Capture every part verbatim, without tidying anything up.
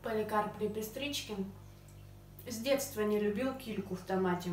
Поликарп Лепестричкин с детства не любил кильку в томате.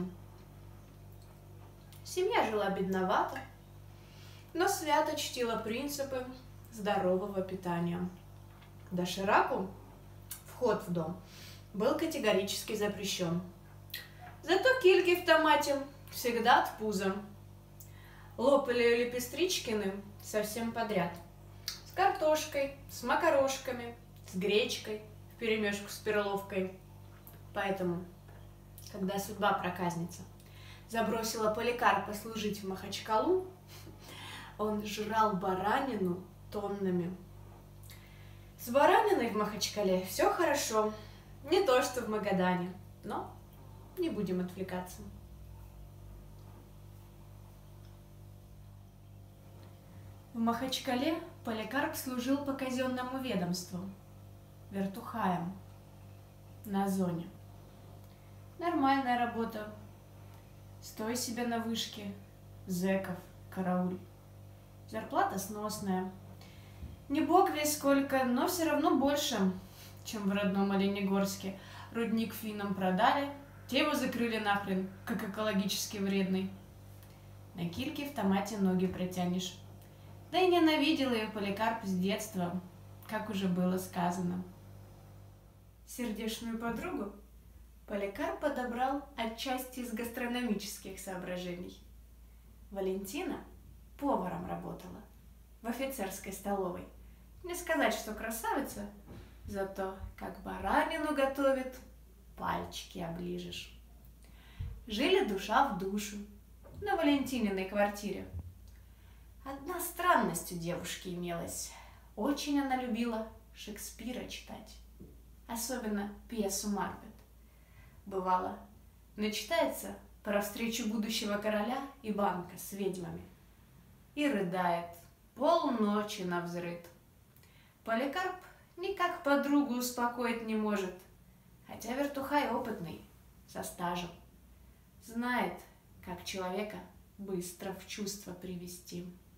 Семья жила бедновато, но свято чтила принципы здорового питания. Дошираку вход в дом был категорически запрещен. Зато кильки в томате всегда от пуза. Лопали Лепестричкины совсем подряд. С картошкой, с макарошками, с гречкой, вперемешку с перловкой. Поэтому, когда судьба проказница забросила Поликарпа служить в Махачкалу, он жрал баранину тоннами. С бараниной в Махачкале все хорошо, не то что в Магадане, но не будем отвлекаться. В Махачкале Поликарп служил по казенному ведомству, вертухаем, на зоне. Нормальная работа. Стой себе на вышке, зэков, карауль. Зарплата сносная. Не бог весь сколько, но все равно больше, чем в родном Оленегорске. Рудник финнам продали, те его закрыли нахрен, как экологически вредный. На кильке в томате ноги протянешь. Да и ненавидел ее Поликарп с детства, как уже было сказано. Сердечную подругу Поликарп подобрал отчасти из гастрономических соображений. Валентина поваром работала в офицерской столовой. Не сказать, что красавица, зато как баранину готовит, пальчики оближешь. Жили душа в душу на Валентининой квартире. Одна странность у девушки имелась. Очень она любила Шекспира читать, особенно пьесу «Макбет». Бывало, начитается про встречу будущего короля и банка с ведьмами и рыдает полночи навзрыд. Поликарп никак подругу успокоить не может, хотя вертухай опытный, со стажем. Знает, как человека быстро в чувство привести.